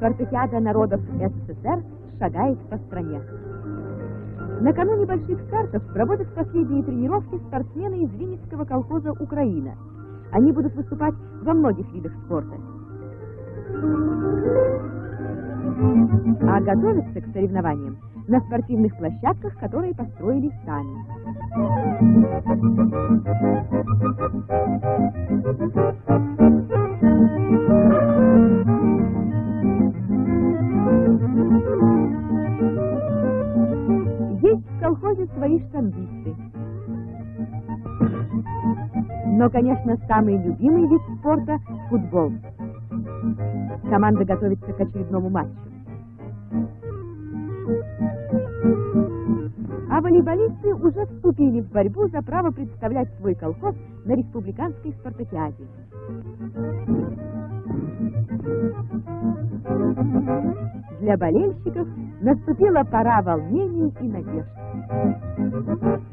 Спартакиада народов СССР шагает по стране. Накануне больших стартов проводят последние тренировки спортсмены из Винницкого колхоза «Украина». Они будут выступать во многих видах спорта. А готовятся к соревнованиям на спортивных площадках, которые построили сами. Есть в колхозе свои штангисты. Но, конечно, самый любимый вид спорта – футбол. Команда готовится к очередному матчу. А волейболисты уже вступили в борьбу за право представлять свой колхоз на республиканской спартакиаде. Для болельщиков наступила пора волнений и надежд.